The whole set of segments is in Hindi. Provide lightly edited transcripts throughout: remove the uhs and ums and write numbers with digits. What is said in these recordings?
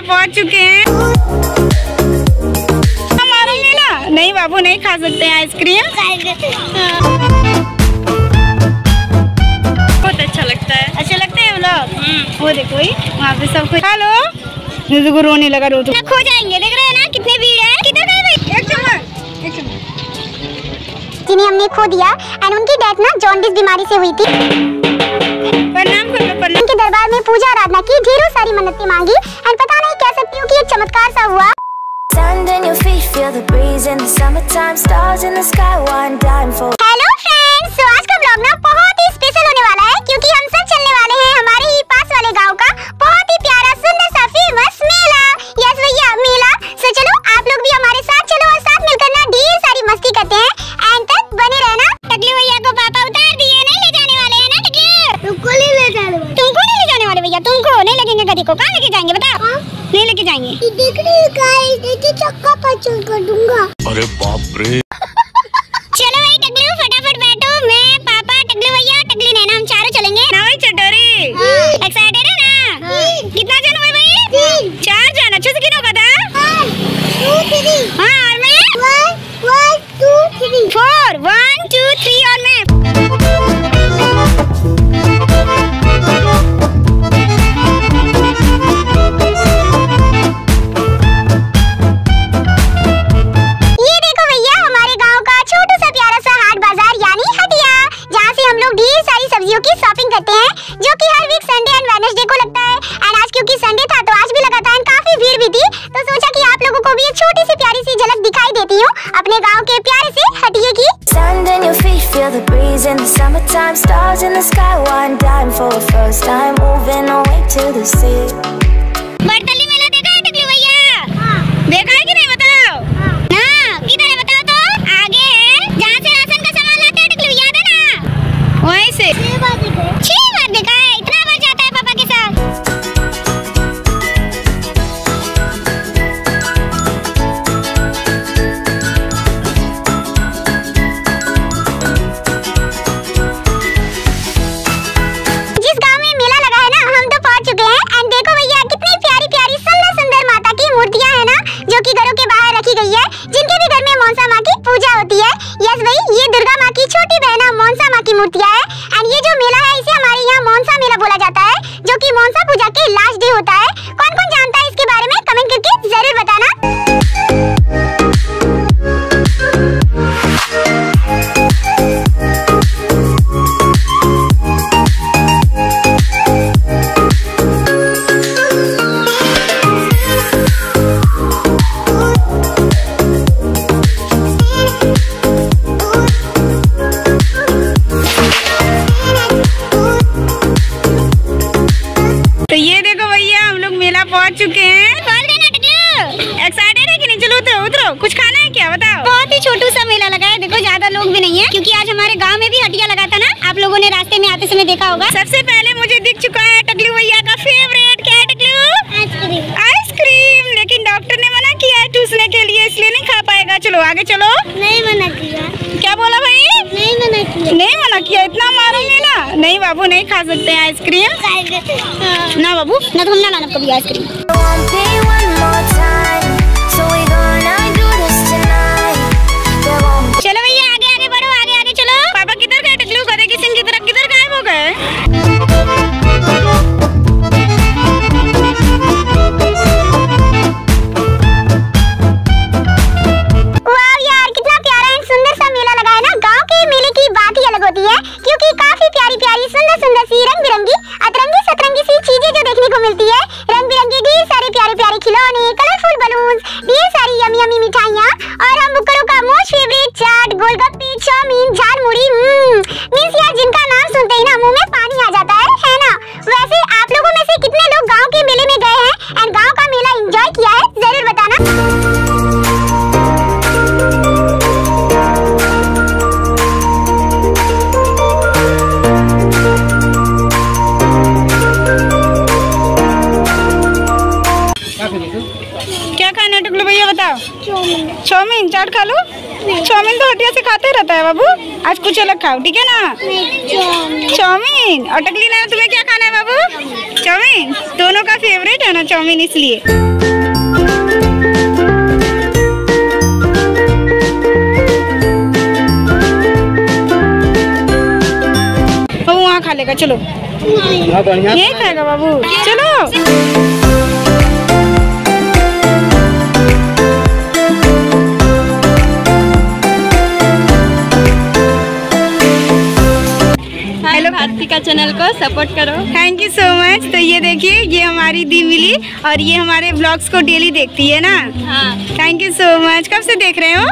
पहुंच चुके हैं। हमारा मेला नहीं बाबू, नहीं खा सकते हैं आइसक्रीम। बहुत अच्छा लगता है। अच्छा लगता है व्लॉग। वो देखो वहाँ पे सब कुछ। हेलो, मुझे रोने लगा। रो खो जाएंगे, देख रहे हैं ना कितनी भीड़ है। किधर गए भाई? एक चम्मच जिन्हें हमने खो दिया एंड उनकी डेथ ना जॉन्डिस बीमारी से हुई थी। प्रणाम करो। उनके दरबार में पूजा आराधना की, ढेरों सारी मन्नतें मांगी एंड पता नहीं कह सकती हूँ कि एक चमत्कार सा हुआ। हेलो फ्रेंड्स, तो आज का ब्लॉग ना बहुत ही स्पेशल होने वाला है क्योंकि हम सब चलने वाले हैं हमारे ही पास वाले गांव का बहुत ही प्यारा सुंदर सा फेमस मेला। यस भैया, मेला। सो चलो आप लोग भी हमारे साथ चलो और साथ मिलकर ना ढेर सारी मस्ती करते हैं। एंड तक बने रहना। टकलू भैया को पापा उतार दिए, नहीं ले जाने वाले हैं ना टकलू? तुमको नहीं ले जाने वाले। तुमको नहीं ले जाने वाले भैया, तुमको नहीं लगेंगे। गधी को कहाँ लेके जाएंगे बताओ? नहीं लेके जाएंगे। देख रही हो गाइस, देखिए चक्का पंचर कर दूंगा। अरे बाप रे। चलो भाई टकलू फटाफट बैठो, मैं पापा टकलू भैया टकली नैना हम चारों चलेंगे ना भाई। चटोरी एक्साइटेड है ना? कितना जन हुए भाई? 4 जन। अच्छे से गिनो बता। 1 2 3। हाँ और मैं 1 2 3 4 1 2 3 और मैं। की शॉपिंग करते हैं जो कि हर वीक संडे एंड वेडनेसडे को लगता है। एंड आज क्योंकि संडे था तो आज भी लगा था एंड काफी भीड़ भी थी, तो सोचा कि आप लोगों को भी एक छोटी सी प्यारी सी झलक दिखाई देती हूँ अपने गांव के प्यारे से हटिये की। बड़तली मेला देखा है टकलू भैया? देखा है कि नहीं बताओ? हाँ, किधर है बताओ तो? आगे है जहाँ से राशन का सामान लाते हैं टकलू, याद है ना? वहीं से 6 बार देखा है। इतना बार जाता है पापा के साथ। जिस गांव में मेला लगा है ना, हम तो पहुंच चुके हैं। एंड देखो भैया कितनी प्यारी प्यारी सुंदर सुंदर माता की मूर्तियां है ना, जो कि घरों के बाहर रखी गई है, जिनके भी घर में मनसा माँ की पूजा होती है। यस भाई, ये दुर्गा माँ की छोटी बहन मनसा माँ की मूर्तियां है। एंड ये जो मेला है इसे हमारे यहाँ मनसा मेला बोला जाता है, जो कि मनसा पूजा के लास्ट डे होता है। कौन कौन जानता है इसके बारे में कमेंट करके जरूर बताना। तो ये देखो भैया हम लोग मेला पहुंच चुके हैं। एक्साइटेड है कि नहीं? चलो उतरो उतरो, कुछ खाना है क्या बताओ? बहुत ही छोटू सा मेला लगा है, देखो ज्यादा लोग भी नहीं है क्योंकि आज हमारे गांव में भी हटिया लगा था ना, आप लोगों ने रास्ते में आते समय देखा होगा। सबसे पहले मुझे दिख चुका है टकलू भैया का फेवरेट। क्या है टकलू? आइसक्रीम। लेकिन डॉक्टर ने मना किया है टूसने के लिए, इसलिए नहीं खा पाएगा। चलो आगे चलो। नहीं मना किया। क्या बोला भाई? नहीं मना किया। नहीं मना किया? इतना मारेंगे ना? नहीं बाबू, नहीं खा सकते हैं आइसक्रीम ना बाबू, ना तो हम ना लाना कभी आइसक्रीम। चलो भैया आगे आगे बढ़ो, आगे आगे चलो। पापा किधर गए? टकलू गधे की सिंह की तरह किधर गायब हो गए? वाह यार, कितना प्यारा एंड सुंदर सा मेला लगा है ना। गांव के मेले की बात ही अलग होती है क्योंकि काफी प्यारी प्यारी सुंदर सुंदर सी रंग बिरंगी अतरंगी सतरंगी सी चीजें जो देखने को मिलती है। रंग बिरंगे ढेर सारे प्यारे प्यारे खिलौने, कलरफुल बलून्स, ढेर सारी यमी यमी मिठाइयाँ और हम बुकरों का most favourite chaat, golgappe, chow mein, jhalmuri. Means यार जिनका नाम सुनते ही ना मुंह में पानी आ जाता है ना? वैसे आप लोगों में से कितने लोग गाँव के मेले में गए हैं एंड गाँव का मेला एंजॉय किया है, जरूर बताना। क्या खाना है टकलू भैया बताओ? चाउमीन। चाट खा लो। चाउमीन तो हटिया से खाते रहता है बाबू, आज कुछ अलग खाओ, ठीक है ना? चाउमीन। और टकली नैना तुम्हें क्या खाना है बाबू? चाउमीन। दोनों का फेवरेट है ना चाउमीन, इसलिए। वो वहाँ खा लेगा, चलो। यही खाएगा बाबू, चलो। हेलो भारती का चैनल को सपोर्ट करो। Thank you so much. तो ये देखिए, ये हमारी दी मिली और ये हमारे ब्लॉग्स को डेली देखती है ना। हाँ। Thank you so much. कब से देख रहे हो?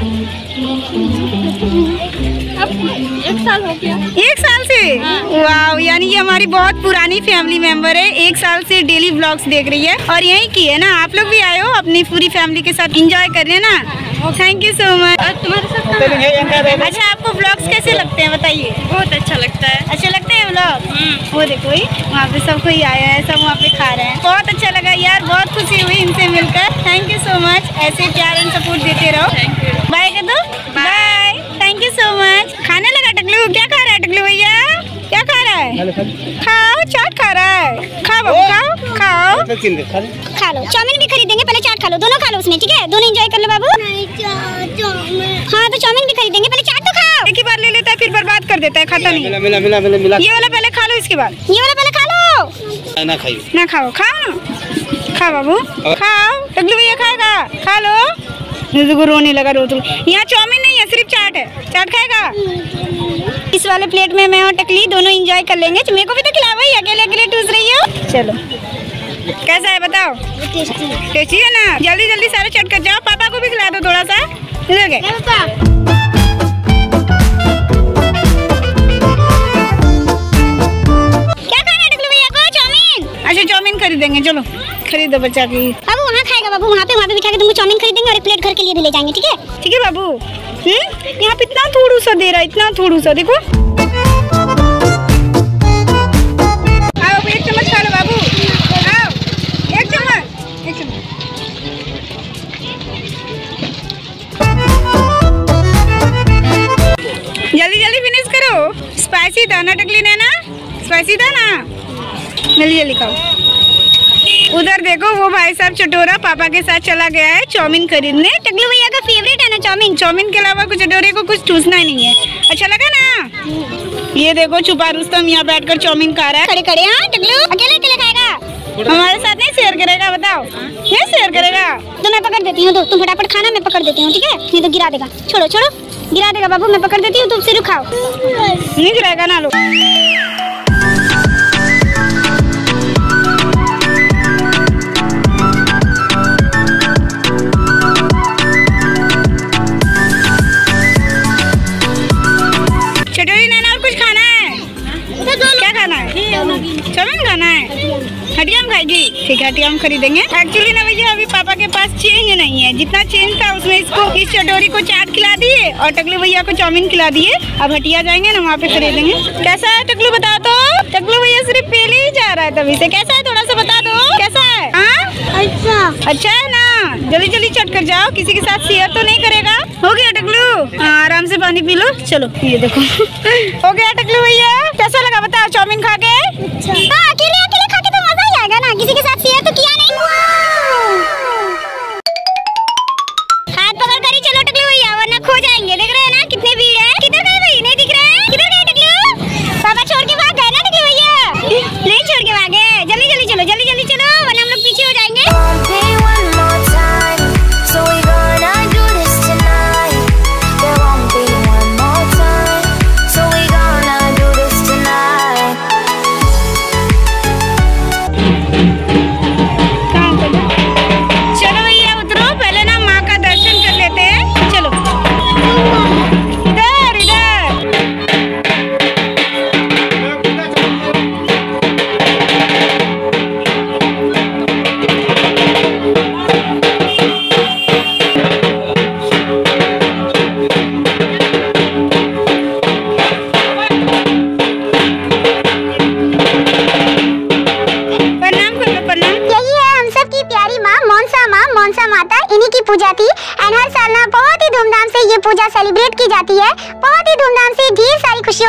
अब 1 साल हो गया। 1 साल से? हाँ। वाह, यानी ये हमारी बहुत पुरानी फैमिली मेंबर है। 1 साल से डेली ब्लॉग्स देख रही है और यही की है ना। आप लोग भी आए हो अपनी पूरी फैमिली के साथ एंजॉय कर रहे हैं ना। Thank you so much. और तुम्हारे साथ अच्छा, आपको ब्लॉग्स कैसे लगते हैं बताइए? बहुत अच्छा लगता है। अच्छा लगते हैं ब्लॉग? वो देखो वहाँ पे सब कोई आया है, सब वहाँ पे खा रहे हैं। बहुत अच्छा लगा यार, बहुत खुशी हुई इनसे मिलकर। Thank you so much. ऐसे प्यार एंड सपोर्ट देते रहो। बाय कर दो। Bye. Thank you so much. खाने लगा टकलू? क्या खा रहा है टकलू भैया? क्या खा रहा है? खाओ, चाट खा रहा है। खाओ बाबू, खाओ खाओ खा लो। चाउमीन भी खरीदेंगे, पहले चाट खा लो। दोनों खा लो उसमें, ठीक है? दोनों एंजॉय कर लो बाबू। हाँ तो चाउमीन भी खरीदेंगे, पहले चाट तो खाओ। एक ही बार ले लेता है फिर बर्बाद कर देता है, खाता नहीं। मिला। ये वाला पहले खा लो, इसके बाद ये वाला पहले खा लो। ना खाओ, ना खाओ ना। खाओ बाबू, खाओ। टकलू भैया खाएगा, खा लो। को रोने लगा रो। यहाँ चाउमीन नहीं है, सिर्फ चाट है। चाट खाएगा। इस वाले प्लेट में मैं और टकली दोनों एंजॉय कर लेंगे। मेरे को भी तो खिला भाई, अकेले अकेले टूस रही हो। चलो, कैसा है बताओ? टेस्टी है ना? जल्दी जल्दी सारे चट कर जाओ। पापा को भी खिला दो थोड़ा सा। इधर गए क्या खाना है टकलू भैया को? चाउमीन। अच्छा चाउमीन खरीदेंगे, चलो खरीदो बच्चा की। बाबू वहाँ खाएगा बाबू, वहाँ पे बिठा के तुमको चाउमीन खरीदेंगे और एक प्लेट घर के लिए भी ले जाएंगे, ठीक है? ठीक है बाबू। यहाँ पे इतना थोड़ा सा दे रहा है, इतना थोड़ा सा, देखो। आओ एक चम्मच खा लो बाबू, आओ एक चम्मच, एक चम्मच। जल्दी जल्दी फिनिश करो। स्पाइसी था ना टकली ने ना? स्पाइसी था ना? जल्दी जल्दी खाओ। उधर देखो वो भाई साहब चटोरा पापा के साथ चला गया है चाउमीन खरीदने। टकलू भैया का फेवरेट है ना चाउमीन। चाउमीन के अलावा कुछ चटोरे को कुछ ठूसना ही नहीं है। अच्छा लगा ना? ये देखो छुपा रुस्तम यहाँ बैठकर चाउमीन खा रहा है खड़े खड़े। हाँ टकलू अकेले अकेले खाएगा, हमारे साथ नहीं शेयर करेगा? बताओ, नहीं शेयर करेगा तो मैं पकड़ देती हूँ। तो तुम फटाफट खाना, मैं पकड़ देती हूँ, ठीक है? नहीं तो गिरा देगा। छोड़ो छोड़ो, गिरा देगा बाबू। मैं पकड़ देती हूँ, तुम सिर्फ खाओ। नहीं गिराएगा ना। लो क्या खाना है? चाउमीन खाना है? हटियाम खाएगी? ठीक है, हटियाम खरीदेंगे। एक्चुअली ना भैया अभी पापा के पास चेंज नहीं है। जितना चेंज था उसमें इसको इस चटोरी को चाट खिला दिए और टकलू भैया को चाउमीन खिला दिए। अब हटिया जाएंगे ना, वहाँ पे खरीदेंगे। कैसा है टकलू बता दो। टकलू भैया सिर्फ पहले ही जा रहा है तभी से। कैसा है थोड़ा सा बता दो, कैसा है? अच्छा है ना? जल्दी जल्दी चट कर जाओ, किसी के साथ शेयर तो नहीं करेगा। हो गया टकलू? आराम से पानी पी लो। चलो ये देखो हो गया टकलू भैया। कैसा लगा बताओ चाउमीन खा के? अकेले अकेले खा के तो मजा ही आएगा ना, किसी के साथ शेयर तो किया नहीं। हाथ पकड़ कर ही चलो टकलू भैया, वरना खो जाएंगे। देख रहे हैं ना कितनी भीड़ है। किधर गए भाई? नहीं दिख रहे। किधर गए टकलू? पापा छोड़ के भाग गए ना टकलू भैया? नहीं छोड़ के भागे। जल्दी जल्दी चलो, जल्दी जल्दी चलो, वरना हम लोग पीछे हो जाएंगे।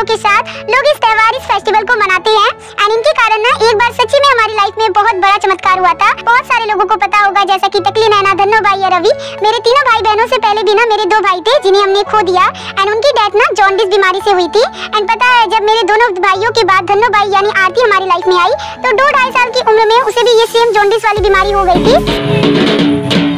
के साथ लोग इस त्योहार, इस फेस्टिवल को मनाते हैं। एंड इनके कारण ना एक बार सच्ची में हमारी लाइफ में बहुत बड़ा चमत्कार हुआ था। बहुत सारे लोगों को पता होगा, जैसा कि टकली, नैना, धन्नो भाई या रवि। मेरे तीनों भाई बहनों से पहले भी ना मेरे 2 भाई थे जिन्हें हमने खो दिया। एंड उनकी डेथ ना जॉन्डिस बीमारी से हुई थी। एंड पता है, जब मेरे दोनों भाइयों के बाद धन्नो भाई यानी आरती हमारी लाइफ में आई तो 2-2.5 साल की उम्र में उसे भी ये सेम जॉन्डिस वाली बीमारी हो गई थी।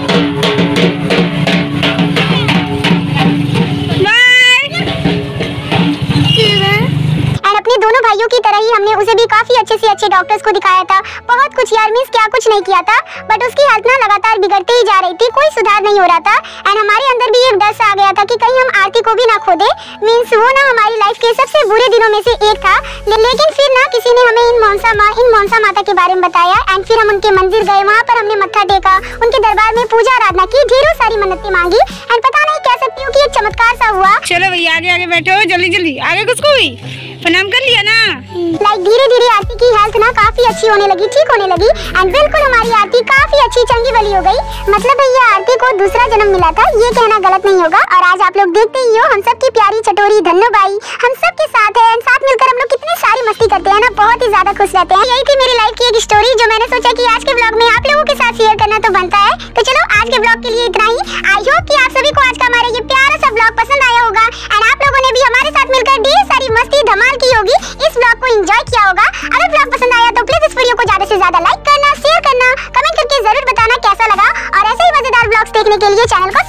दोनों भाइयों की तरह ही हमने उसे भी काफी अच्छे से अच्छे डॉक्टर्स को दिखाया था। बहुत कुछ यार, मींस क्या कुछ नहीं किया था, बट उसकी हेल्थ ना लगातार बिगड़ते ही जा रही थी, कोई सुधार नहीं हो रहा था। एंड हमारे अंदर भी एक डर सा आ गया था कि कहीं हम आरती को भी ना खो दे। मींस वो ना हमारी लाइफ के सबसे बुरे दिनों में से एक था। लेकिन फिर ना किसी ने हमें इन मनसा माता के बारे में बताया। एंड फिर हम उनके मंदिर गए, वहाँ पर हमने मत्था टेका, उनके दरबार में पूजा आराधना की, ढेरों सारी मन्नतें मांगी। एंड पता नहीं कह सकती हूँ कि एक चमत्कार सा हुआ। चलो भैया आगे आगे बैठो, जल्दी जल्दी आगे। किसको हुई? प्रणाम कर लिया ना। लाइक धीरे धीरे आरती की हेल्थ ना काफी अच्छी होने लगी, ठीक होने लगी। एंड बिल्कुल हमारी आरती काफी अच्छी चंगी वाली हो गई। मतलब भैया आरती को दूसरा जन्म मिला था, ये कहना गलत नहीं होगा। और आज आप लोग देखते ही हो, हम सब की प्यारी चटोरी धन्नो भाई हम सब के साथ है। साथ मिलकर हम लोग कितनी सारी मस्ती करते हैं ना, बहुत ही ज्यादा खुश रहते हैं। यही थी मेरी लाइफ की एक स्टोरी जो मैंने सोचा कि आज के ब्लॉग में आप लोगों के साथ शेयर करना तो बनता है। तो चलो आज के ब्लॉग के लिए इतना ही। आई होप कि आप सभी को आज का हमारा ये प्यारा सा ब्लॉग पसंद आया होगा। एंड आप लोगों ने भी हमारे साथ मिलकर ढेर सारी मस्ती धमाल की होगी, इस ब्लॉग को एंजॉय किया होगा। अगर ब्लॉग पसंद आया तो प्लीज इस वीडियो को ज्यादा से ज्यादा लाइक करना, शेयर करना, कमेंट करके जरूर बताना कैसा लगा। और ऐसे ही मजेदार ब्लॉग्स देखने के लिए चैनल को